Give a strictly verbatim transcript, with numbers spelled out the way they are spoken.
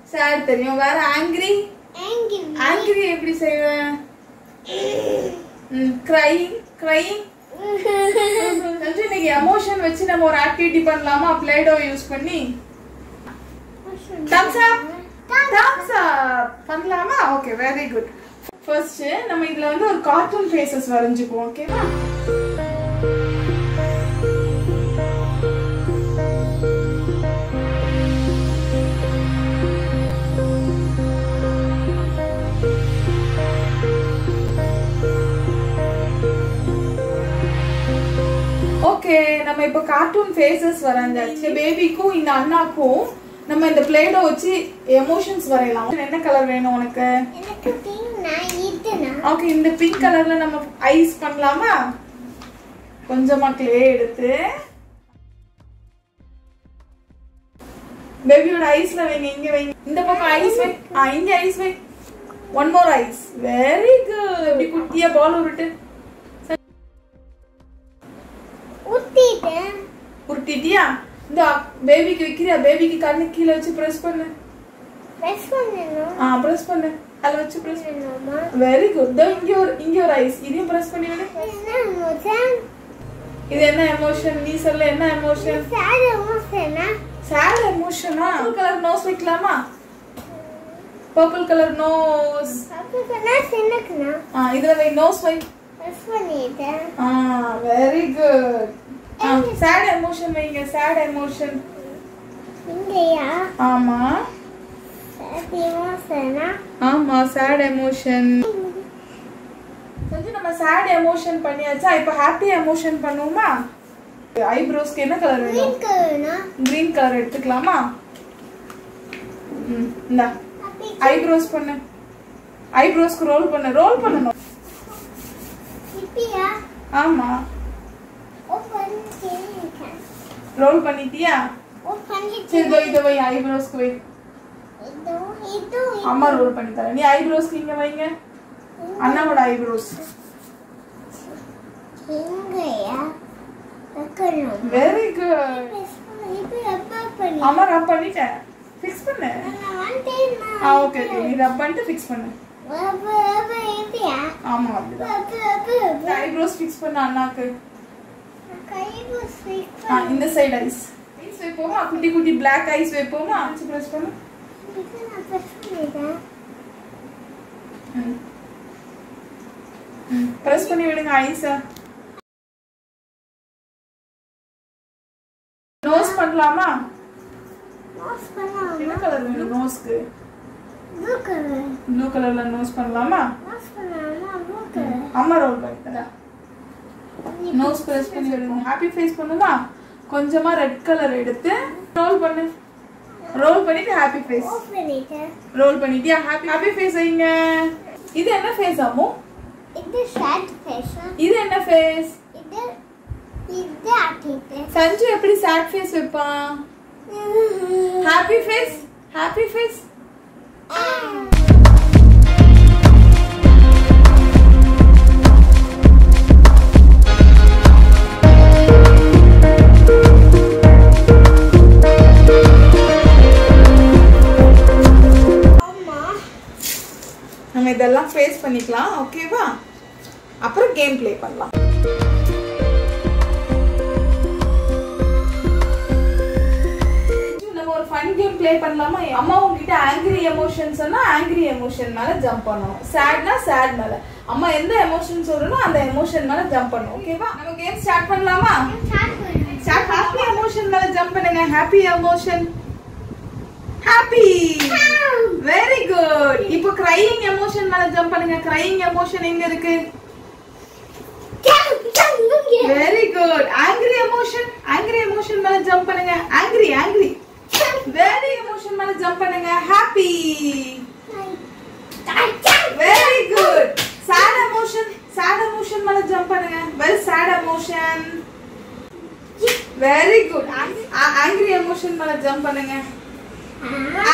sad தெரியும். வேற angry? angry. angry எப்படி செய்வேன்? crying, crying. சஞ்சு இன்னைக்கு எமோஷன் வச்சு நம்ம ஒரு ஆக்டிவிட்டி பண்ணலாமா Play-Doh யூஸ் பண்ணி? thumbs up. thumbs up. பண்ணலாமா? Okay, very good. ஃபர்ஸ்ட் நம்ம இதுல வந்து ஒரு கார்ட்டூன் ஃபேसेस வரைஞ்சுக்குவோம், ஓகேவா? ஓகே, நம்ம இப்ப கார்ட்டூன் ஃபேसेस வரைஞ்சாச்சு. பேபிக்கும் இந்த அண்ணாக்கும் நம்ம இந்த Play-Doh வச்சு எமோஷன்ஸ் வரையலாம். என்ன கலர் வேணும் உனக்கு? எனக்கு பிங்க் நான் இதுனா. ஓகே, இந்த பிங்க் கலர்ல நம்ம ஐஸ் பண்ணலாமா? கொஞ்சமா க்ளே எடுத்து பேபியோட ஐஸ்ல வைங்க, இங்க வைங்க. இந்த பக்கம் ஐஸ் வை. ஆ, இங்க ஐஸ் வை. One more ice. Very good. இப்படி குட்டியா பால் உருட்டு. உருட்டிட்டேன். உருட்டிட்டியா? இந்த பேபிக்கு வைக்கிறியா? பேபிக்கு கண்ணு கீழ வச்சு பிரஸ் பண்ணு. பிரஸ் பண்ணனும். ஆ, பிரஸ் பண்ணு. அத வச்சு பிரஸ் பண்ணனுமா? Very good. த இங்க ஒரு இங்க ஒரு ஐஸ். இதையும் பிரஸ் பண்ணி விடு. என்ன எமோஷன்? இது என்ன எமோஷன்? நீ சொல்ல, என்ன எமோஷன்? sad எமோஷனா? sad எமோஷனா? பர்பிள் கலர் நோஸ் வைக்கலாமா? Purple colour nose. அப்ப கண்ணா சின்னக்கனா. ஆ, இதுல வை, நோஸ் வை. பிரஸ் பண்ணிட்டேன். ஆ, வெரி குட். ஆ, sad எமோஷன் வைங்க. sad emotion. இங்கயா? ஆமா. sad எமோஷனா? ஆமா, sad எமோஷன். கொஞ்சம் நம்ம sad எமோஷன் பண்ணியாச்சா? இப்போ ஹாப்பி எமோஷன் பண்ணுவோமா? ஐப்ரோஸ்க்கு என்ன கலர் வேணும்? green கலர்னா? green கலர் எடுத்துக்கலாமா? ம், இந்தா. ஐப்ரோஸ் பண்ணு. ஐப்ரோஸ்க்கு ரோல் பண்ணு. ரோல் பண்ணனும். இப்படியா? ஆமா. ஓ பண்ணிட்டேன். ரோல் பண்ணிட்டியா? ஓ பண்ணிட்டேன். சரி, இதோ இத வை, ஐப்ரோஸ்க்கு வை. இதோ இதோ அம்மா ரோல் பண்ணி தரேன். நீ ஐப்ரோஸ்க்கு இங்க வைங்க. அண்ணாவோட ஐப்ரோஸ். இங்கயா? வைக்கணும். Very good. இப்போ அப்பா பண்ணி. அம்மா ரப் பண்ணிட்டேன். ஃபிக்ஸ் பண்ணு. நான் வந்துட்டேன். ஆ, ஓகே ஓகே. நீ ரப் பண்ணிட்டு ஃபிக்ஸ் பண்ணு. அப்பா அப்பா இப்படியா? ஆமா, அப்படிதான். அப்பா அப்பா ஐப்ரோஸ் ஃபிக்ஸ் பண்ணு அண்ணாக்கு. கைப்பு ஸ்வீட். ஆ, இந்த சைடு ஐஸ். ஐஸ் வைப்போமா? குட்டி குட்டி Black ஐஸ் வைப்போமா? அஞ்சு பிரஸ் பண்ணு. இது நான் பிரஸ் பண்ணிட்டேன். ம். ம், பிரஸ் பண்ணி விடுங்க ஐஸ. நோஸ் பண்ணலாமா? நோஸ் பண்ணலாம். என்ன கலர் வேணும் நோஸ்க்கு? Blue colour. ப்ளூ கலர்ல நோஸ் பண்ணலாமா? நோஸ் பண்ணலாமா? Blue colour. அம்மா ரோல் பண்ணி தரேன். நோஸ் பிரஸ் பண்ணி விடுங்க. ஹாப்பி ஃபேஸ் பண்ணுமா? கொஞ்சமா ரெட் கலர் எடுத்து ரோல் பண்ணு. ரோல் பண்ணிட்டு ஹாப்பி ஃபேஸ். ஓப் பண்ணிட்டேன். ரோல் பண்ணிட்டியா? ஹாப்பி ஹாப்பி ஃபேஸ் வைங்க. இது என்ன ஃபேஸ் அம்மு? இது ஷார்ட் ஃபேஸ். இது என்ன ஃபேஸ்? இது இது ஆட்டிட்டேன். சஞ்சு எப்படி சாட் ஃபேஸ் வைப்பான்? Happy face. Happy face. நம்ம இதெல்லாம் ஃபேஸ் பண்ணிக்கலாம், ஓகேவா? அப்புறம் கேம் ப்ளே பண்ணலாம். நம்ம ஒரு ஃபன் கேம் ப்ளே பண்ணலாமா? அம்மா உங்ககிட்ட ஆங்கிரி எமோஷன் சொன்னா ஆங்கிரி எமோஷன் மேல ஜம்ப் பண்ணணும். சேட்னா சேட் மேல. அம்மா எந்த எமோஷன் சொல்றனோ அந்த எமோஷன் மேல ஜம்ப் பண்ணணும், ஓகேவா? நம்ம கேம் ஸ்டார்ட் பண்ணலாமா? ஸ்டார்ட் பண்ணு. ஸ்டார்ட். ஹாப்பி எமோஷன் மேல ஜம்ப் பண்ணுங்க. Happy emotion. Happy. Very good. இப்போ crying எமோஷன் மேல ஜம்ப் பண்ணுங்க. crying எமோஷன் எங்க இருக்கு? Very good. angry emotion. angry emotion மேல ஜம்ப் பண்ணுங்க. angry angry. வெரி எமோஷன் மேல ஜம்ப் பண்ணுங்க. happy. Very good. sad emotion. sad emotion மேல ஜம்ப் பண்ணுங்க. well sad emotion. Very good. angry emotion மேல ஜம்ப் பண்ணுங்க.